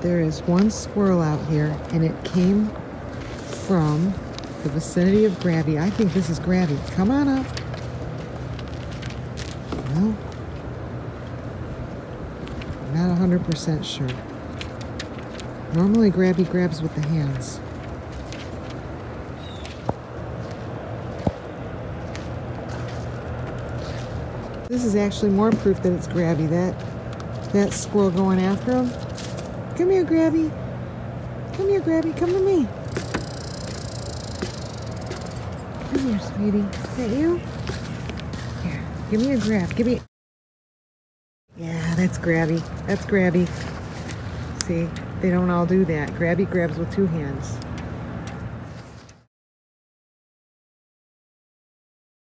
There is one squirrel out here, and it came from the vicinity of Grabby. I think this is Grabby. Come on up. No. Not 100% sure. Normally Grabby grabs with the hands. This is actually more proof that it's Grabby. That squirrel going after him. Come here, Grabby. Come here, Grabby. Come to me. Come here, sweetie. Is that you? Here, give me a grab. Give me. Yeah, that's Grabby. That's Grabby. See, they don't all do that. Grabby grabs with two hands.